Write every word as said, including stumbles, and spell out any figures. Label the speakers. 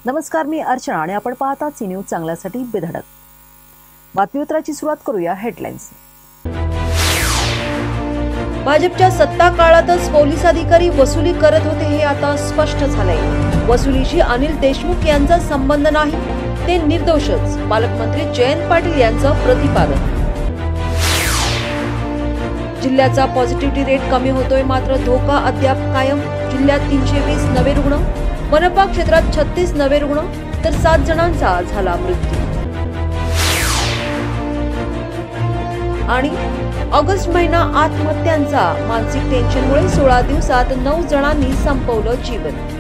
Speaker 1: नमस्कार, मी अर्चना आणि आपण पाहता सी न्यूज चांगल्यासाठी बेधडक. बातमीपत्राची सुरुवात करूया हेडलाईन्स.
Speaker 2: भाजपच्या सत्ता काळातच पोलीस अधिकारी वसुली करत होते हे आता स्पष्ट झालंय. वसुलीशी अनिल देशमुख यांचा संबंध नाही, ते निर्दोषच, पालकमंत्री जयंत पाटील यांचं प्रतिपादन. जिल्ह्याचा पॉझिटिव्हिटी रेट कमी होतोय, मात्र धोका अद्याप कायम. जिल्ह्यात तीनशे वीस नवे रुग्ण, मनपा क्षेत्रात छत्तीस नवे रुग्ण तर सात जणांचा झाला मृत्यू. आणि ऑगस्ट महिना आत्महत्यांचा. मानसिक टेन्शनमुळे सोळा दिवसात नऊ जणांनी संपवलं जीवन.